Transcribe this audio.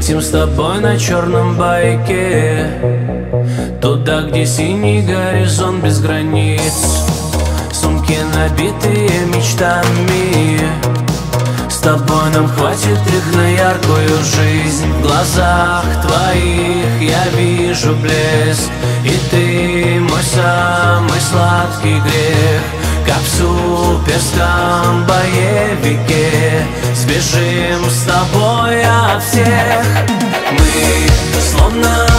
Летим с тобой на черном байке, туда, где синий горизонт без границ. Сумки, набитые мечтами, с тобой нам хватит их на яркую жизнь. В глазах твоих я вижу блеск, и ты мой самый сладкий грех. Как в суперском боевике сбежим с тобой от всех. Мы словно